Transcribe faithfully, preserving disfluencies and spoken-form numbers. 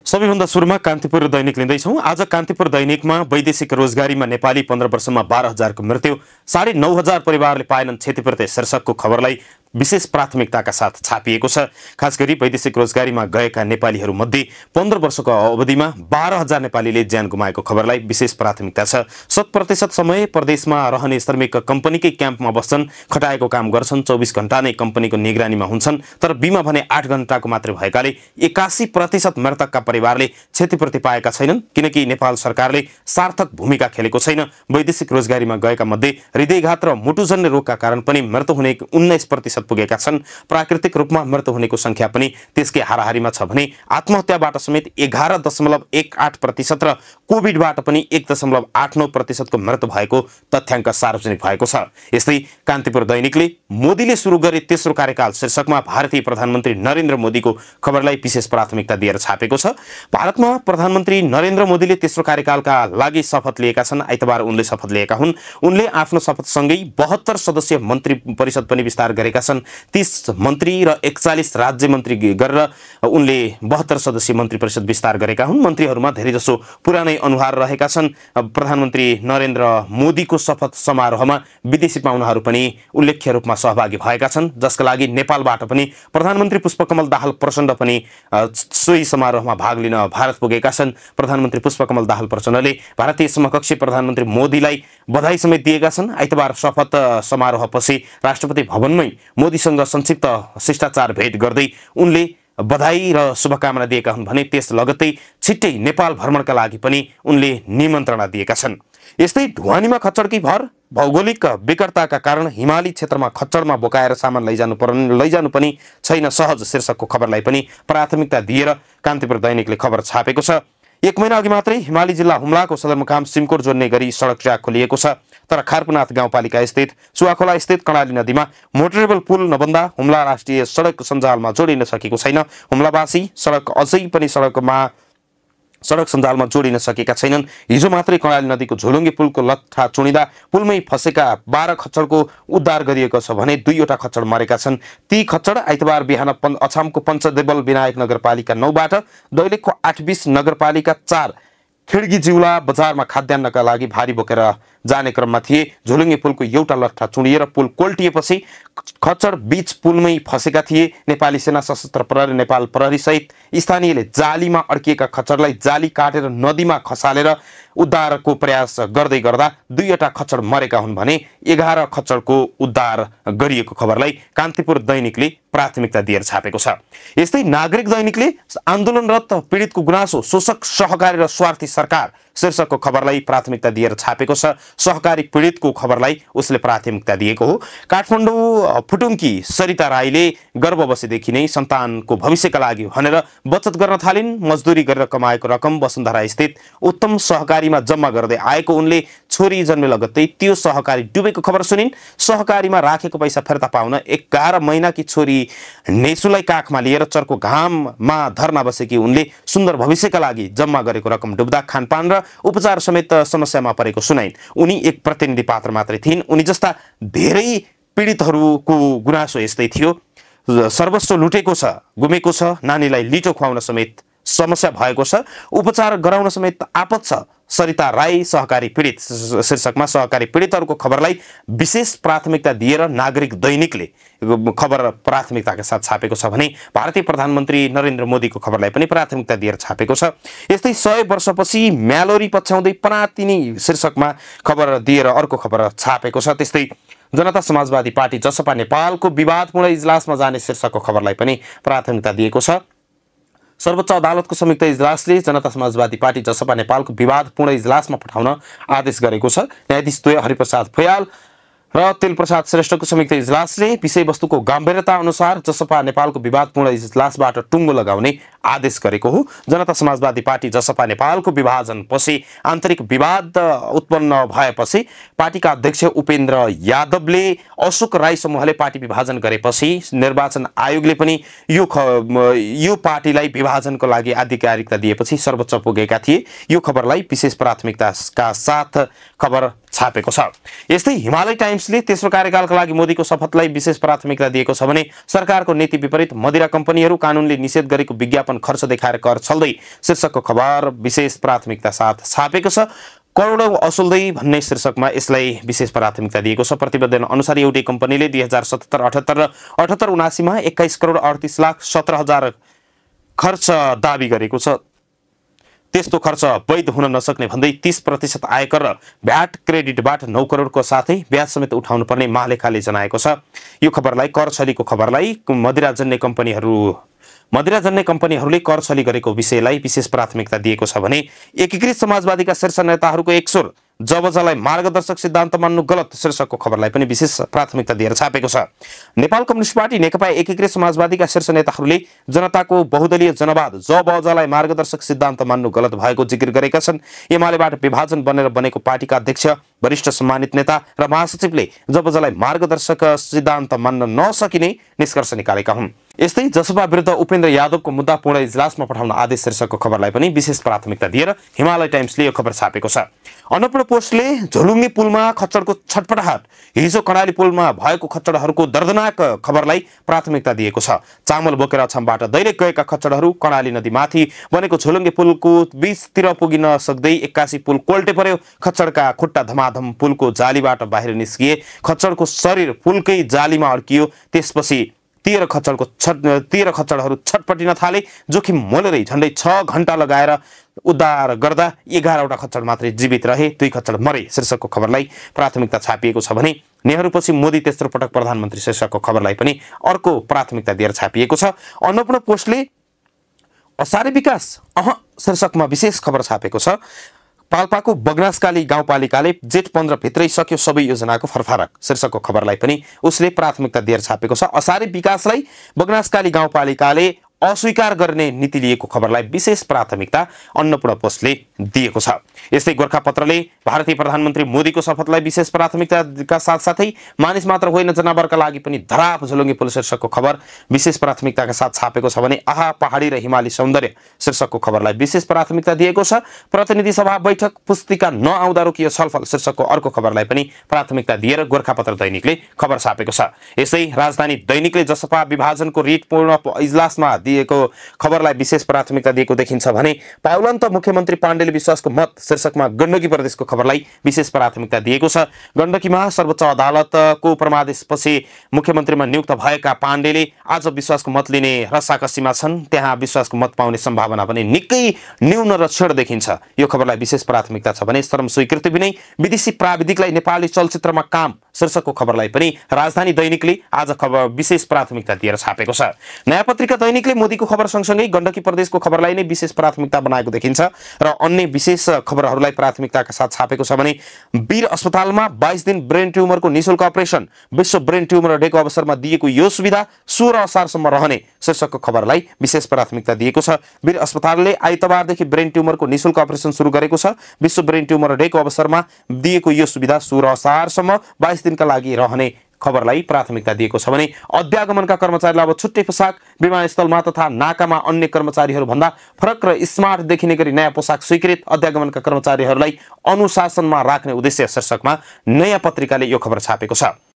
सबैभन्दा सुरुमा कान्तिपुर दैनिक लिँदैछौँ। आज कान्तिपुर दैनिकमा वैदेशिक रोजगारीमा नेपाली पन्ध्र वर्षमा बाह्र हजारको मृत्यु, साढे नौ हजार परिवारले पाएनन् क्षतिपूर्ति शीर्षकको खबरलाई विशेष प्राथमिकताका साथ छापिएको छ। खास गरी वैदेशिक रोजगारीमा गएका नेपालीहरू मध्ये पन्ध्र वर्षको अवधिमा बाह्र हजार नेपालीले ज्यान गुमाएको खबरलाई विशेष प्राथमिकता छ। शत प्रतिशत समय प्रदेशमा रहने श्रमिक कम्पनीकै क्याम्पमा बस्छन्, खटाएको काम गर्छन्, चौबिस घण्टा नै कम्पनीको निगरानीमा हुन्छन्। तर बिमा भने आठ घण्टाको मात्रै भएकाले एकासी प्रतिशत मृतकका परिवारले क्षतिपूर्ति पाएका छैनन्, किनकि नेपाल सरकारले सार्थक भूमिका खेलेको छैन। वैदेशिक रोजगारीमा गएका मध्ये हृदयघात र मुटुजन्य रोगका कारण पनि मृत्यु हुने उन्नाइस प्रतिशत पुगेका छन्। प्राकृतिक रूपमा मृत्यु हुनेको संख्या पनि त्यसकै हाराहारीमा छ भने आत्महत्याबाट समेत एघार दशमलव एक आठ प्रतिशत र कोभिडबाट पनि एक दशमलव आठ नौ प्रतिशतको मृत्यु भएको तथ्याङ्क सार्वजनिक भएको छ। यस्तै कान्तिपुर दैनिकले मोदीले सुरु गरे तेस्रो कार्यकाल शीर्षकमा भारतीय प्रधानमन्त्री नरेन्द्र मोदीको खबरलाई विशेष प्राथमिकता दिएर छापेको छ। भारतमा प्रधानमन्त्री नरेन्द्र मोदीले तेस्रो कार्यकालका लागि शपथ लिएका छन्। आइतबार उनले शपथ लिएका हुन्। उनले आफ्नो शपथसँगै बहत्तर सदस्यीय मन्त्री परिषद पनि विस्तार गरेका छन्। तीस मन्त्री र एकचालिस राज्य मन्त्री गरेर उनले बहत्तर सदस्यीय मन्त्री परिषद विस्तार गरेका हुन्। मन्त्रीहरूमा धेरैजसो पुरानै अनुहार रहेका छन्। प्रधानमन्त्री नरेन्द्र मोदीको शपथ समारोहमा विदेशी पाहुनाहरू पनि उल्लेख्य रूपमा सहभागी भएका छन्, जसका लागि नेपालबाट पनि प्रधानमन्त्री पुष्पकमल दाहाल प्रचण्ड पनि सोही समारोहमा भाग लिन भारत पुगेका छन्। प्रधानमन्त्री पुष्पकमल दाहाल प्रचण्डले भारतीय समकक्षी प्रधानमन्त्री मोदीलाई बधाई समेत दिएका छन्। आइतबार शपथ समारोहपछि राष्ट्रपति भवनमै मोदीसँग संक्षिप्त शिष्टाचार भेट गर्दै उनले बधाई र शुभकामना दिएका हुन् भने त्यस लगत्तै छिट्टै नेपाल भ्रमणका लागि पनि उनले निमन्त्रणा दिएका छन्। यस्तै ढुवानीमा खच्चडकै भर, भौगोलिक विकटताका कारण हिमाली क्षेत्रमा खच्चडमा बोकाएर सामान लैजानु पर्ने लैजानु पनि छैन सहज शीर्षकको खबरलाई पनि प्राथमिकता दिएर कान्तिपुर दैनिकले खबर छापेको छ। एक महिना अघि मात्रै हिमाली जिल्ला हुम्लाको सदरमुकाम सिमकोट जोड्ने गरी सडक ट्र्याक खोलिएको छ। तर खारपुनाथ गाउँपालिका स्थित सुवाखोला स्थित कर्णाली नदीमा मोटरेबल पुल नबन्दा हुम्ला राष्ट्रिय सडक सञ्जालमा जोडिन सकेको छैन। हुम्लावासी सडक अझै पनि सडकमा सडक सञ्जालमा जोडिन सकेका छैनन्। हिजो मात्रै कर्णाली नदीको झोलुङ्गे पुलको लट्ठा चुनिँदा पुलमै फसेका बाह्र खच्चडको उद्धार गरिएको छ भने दुईवटा खच्चड मरेका छन्। ती खच्चड आइतबार बिहान अछामको पञ्चदेवल विनायक नगरपालिका नौबाट दैलेखको आठ बीस नगरपालिका चार खिड्की जिउला बजारमा खाद्यान्नका लागि भारी बोकेर जाने क्रममा थिए। झोलुङ्गे पुलको एउटा लट्ठा चुडिएर पुल कोल्टिएपछि खच्चड बीच पुलमै फसेका थिए। नेपाली सेना, सशस्त्र प्रहरी, नेपाल प्रहरी सहित स्थानीयले जालीमा अड्किएका खच्चडलाई जाली काटेर नदीमा खसालेर उद्धारको प्रयास गर्दै गर्दा दुईवटा खच्चड मरेका हुन् भने एघार खच्चडको उद्धार गरिएको खबरलाई कान्तिपुर दैनिकले प्राथमिकता दिएर छापेको छ। यस्तै नागरिक दैनिकले आन्दोलनरत पीडितको गुनासो, शोषक, सहकारी र स्वार्थी सरकार शीर्षकको खबरलाई प्राथमिकता दिएर छापेको छ। सहकारी पीडितको खबरलाई उसले प्राथमिकता दिएको हो। काठमाडौँ फुटुङकी सरिता राईले गर्भवशीदेखि नै सन्तानको भविष्यका लागि भनेर बचत गर्न थालिन्। मजदुरी गरेर कमाएको रकम वसुन्धरा स्थित उत्तम सहकारीमा जम्मा गर्दै आएको उनले छोरी जन्मे लगत्तै त्यो सहकारी डुबेको खबर सुनिन्। सहकारीमा राखेको पैसा फिर्ता पाउन एघार महिनाकी छोरी नेसुलाई काखमा लिएर चर्को घाममा धर्ना बसेकी उनले सुन्दर भविष्यका लागि जम्मा गरेको रकम डुब्दा खानपान र उपचार समेत समस्यामा परेको सुनाइन्। उनी एक प्रतिनिधि पात्र मात्रै थिइन्। उनी जस्ता धेरै पीडितहरूको गुनासो यस्तै थियो। सर्वस्व लुटेको छ, गुमेको छ, नानीलाई लिटो खुवाउन समेत समस्या भएको छ, उपचार गराउन समेत आपत छ। सरिता राई सहकारी पीडित शीर्षकमा सहकारी पीडितहरूको खबरलाई विशेष प्राथमिकता दिएर नागरिक दैनिकले खबर प्राथमिकताका साथ छापेको छ भने भारतीय प्रधानमन्त्री नरेन्द्र मोदीको खबरलाई पनि प्राथमिकता दिएर छापेको छ। यस्तै सय वर्षपछि म्यालोरी पछ्याउँदै पनातिनी शीर्षकमा खबर दिएर अर्को खबर छापेको छ। त्यस्तै जनता समाजवादी पार्टी जसपा नेपालको विवादपूर्ण इजलासमा जाने शीर्षकको खबरलाई पनि प्राथमिकता दिएको छ। सर्वोच्च अदालतको संयुक्त इजलासले जनता समाजवादी पार्टी जसपा नेपालको विवादपूर्ण इजलासमा पठाउन आदेश गरेको छ। न्यायाधीश द्वय हरिप्रसाद भुयाल र तेलप्रसाद श्रेष्ठको संयुक्त इजलासले विषयवस्तुको गम्भीरता अनुसार जसपा नेपालको विवादपूर्ण इजलासबाट टुङ्गो लगाउने आदेश गरेको हो। जनता समाजवादी पार्टी जसपा नेपालको विभाजनपछि आन्तरिक विवाद उत्पन्न भएपछि पार्टीका अध्यक्ष उपेन्द्र यादवले अशोक राई समूहले पार्टी विभाजन गरेपछि निर्वाचन आयोगले पनि यो यो पार्टीलाई विभाजनको लागि आधिकारिकता दिएपछि सर्वोच्च पुगेका थिए। यो खबरलाई विशेष प्राथमिकताका साथ खबर छापेको छ। यस्तै हिमालय टाइम्स टाइम्सले तेस्रो कार्यकालका लागि मोदीको शपथलाई विशेष प्राथमिकता दिएको छ भने सरकारको नीति विपरीत मदिरा कम्पनीहरू कानूनले निषेध गरेको विज्ञापन खर्च देखाएर कर छल्दै शीर्षकको खबर विशेष प्राथमिकता साथ छापेको छ। करोडौं असुल्दै भन्ने शीर्षकमा यसलाई विशेष प्राथमिकता दिएको छ। प्रतिवेदन अनुसार एउटै कम्पनीले दुई हजार सतहत्तर अठहत्तर र अठहत्तर उनासीमा एक्काइस करोड अडतिस लाख सत्र हजार खर्च दावी गरेको छ। त्यस्तो खर्च वैध हुन नसक्ने भन्दै तीस प्रतिशत आयकर र भ्याट क्रेडिटबाट नौ करोडको साथै ब्याज समेत उठाउनु पर्ने महालेखाले जनाएको छ। यो खबरलाई कर छलीको खबरलाई मदिराजन्य कम्पनीहरू मदिराजन्य कम्पनीहरूले कर छली गरेको विषयलाई विशेष प्राथमिकता दिएको छ भने एकीकृत समाजवादीका शीर्ष नेताहरूको एक स्वर जबजलाई मार्गदर्शक सिद्धान्त मान्नु गलत शीर्षकको खबरलाई पनि विशेष प्राथमिकता दिएर छापेको छ। नेपाल कम्युनिस्ट पार्टी नेकपा एकीकृत समाजवादीका शीर्ष नेताहरूले जनताको बहुदलीय जनवाद जबजलाई मार्गदर्शक सिद्धान्त मान्नु गलत भएको जिकिर गरेका छन्। एमालेबाट विभाजन बनेर बनेको पार्टीका अध्यक्ष वरिष्ठ सम्मानित नेता र महासचिवले जबजलाई मार्गदर्शक सिद्धान्त मान्न नसकिने निष्कर्ष निकालेका हुन्। यस्तै जसपा विरुद्ध उपेन्द्र यादवको मुद्दा पूर्ण इजलासमा पठाउन आदेश शीर्षकको खबरलाई पनि विशेष प्राथमिकता दिएर हिमालय टाइम्सले यो खबर छापेको छ। अन्नपूर्ण पोस्टले झोलुङ्गे पुलमा खच्चडको छटपटाहट हिजो कर्णाली पुलमा भएको खच्चडहरूको दर्दनाक खबरलाई प्राथमिकता दिएको छ। चामल बोकेर अछामबाट दैलेख गएका खच्चडहरू कर्णाली नदीमाथि बनेको झोलुङ्गे पुलको बीचतिर पुगिन सक्दै एक्कासी पुल कोल्टे पर्यो। खच्चडका खुट्टा धमाधम पुलको जालीबाट बाहिर निस्किए। खच्चडको शरीर पुलकै जालीमा अड्कियो। त्यसपछि तेह्र खच्चडको छट तेह्र खच्चडहरू छटपटिन थाले। जोखिम मोलेरै झन्डै छ घण्टा लगाएर उद्धार गर्दा एघारवटा खच्चड मात्रै जीवित रहे, दुई खच्चड मरे शीर्षकको खबरलाई प्राथमिकता छापिएको छ भने नेहरूपछि मोदी तेस्रो पटक प्रधानमन्त्री शीर्षकको खबरलाई पनि अर्को प्राथमिकता दिएर छापिएको छ। अन्नपूर्ण पोस्टले असारे विकास अह शीर्षकमा विशेष खबर छापेको छ। पाल्पाको बगनासकाली गाउँपालिकाले जेठ पन्ध्र भित्रै सक्यो सबै योजनाको फरफारक शीर्षकको खबरलाई पनि उसले प्राथमिकता दिएर छापेको छ। असारे विकासलाई बगनासकाली गाउँपालिकाले अस्वीकार गर्ने नीति लिएको खबरलाई विशेष प्राथमिकता अन्नपूर्ण पोस्टले दिएको छ। यस्तै गोरखापत्रले भारतीय प्रधानमन्त्री मोदीको शपथलाई विशेष प्राथमिकताका साथसाथै मानिस मात्र होइन जनावरका लागि पनि धराप झोलुङ्गे पुल शीर्षकको खबर विशेष प्राथमिकताका साथ छापेको छ भने आहा पहाडी र हिमाली सौन्दर्य शीर्षकको खबरलाई विशेष प्राथमिकता दिएको छ। प्रतिनिधि सभा बैठक पुस्तिका नआउँदा रोकियो छलफल शीर्षकको अर्को खबरलाई पनि प्राथमिकता दिएर गोरखापत्र दैनिकले खबर छापेको छ। यसै राजधानी दैनिकले जसपा विभाजनको रिटपूर्ण इजलासमा दिएको खबरलाई विशेष प्राथमिकता दिएको देखिन्छ भने पाउलन्त मुख्यमन्त्री पाण्डेले विश्वासको मत शीर्षकमा गण्डकी प्रदेशको खबरलाई विशेष प्राथमिकता दिएको छ। गण्डकीमा सर्वोच्च अदालतको परमादेशपछि मुख्यमन्त्रीमा नियुक्त भएका पाण्डेले आज विश्वासको मत लिने रसाकसीमा छन्। त्यहाँ विश्वासको मत पाउने सम्भावना पनि निकै न्यून र क्षीण देखिन्छ। यो खबरलाई विशेष प्राथमिकता छ भने श्रम स्वीकृति बिनै विदेशी प्राविधिकलाई नेपाली चलचित्रमा काम शीर्षकको खबरलाई पनि राजधानी दैनिकले आज खबर विशेष प्राथमिकता दिएर छापेको छ। नयाँ पत्रिका दैनिकले मोदीको खबर सँगसँगै गण्डकी प्रदेशको खबरलाई नै विशेष प्राथमिकता बनाएको देखिन्छ र अन्य विशेष खबरहरूलाई प्राथमिकताका साथ छापेको छ भने वीर अस्पतालमा बाइस दिन ब्रेन ट्युमरको निशुल्क अपरेसन, विश्व ब्रेन ट्युमर डेको अवसरमा दिएको यो सुविधा सोह्र असारसम्म रहने शीर्षकको खबरलाई विशेष प्राथमिकता दिएको छ। वीर अस्पतालले आइतबारदेखि ब्रेन ट्युमरको निशुल्क अपरेसन सुरु गरेको छ। विश्व ब्रेन ट्युमर डेको अवसरमा दिएको यो सुविधा सोह्र असारसम्म बाइस दिनका लागि रहने खबरलाई प्राथमिकता दिएको छ भने अध्यागमनका कर्मचारीलाई अब छुट्टै पोसाक, विमानस्थलमा तथा नाकामा अन्य कर्मचारीहरू भन्दा फरक र स्मार्ट देखिने गरी नयाँ पोसाक स्वीकृत, अध्यागमनका कर्मचारीहरूलाई अनुशासनमा राख्ने उद्देश्य शीर्षकमा नयाँ पत्रिकाले यो खबर छापेको छ।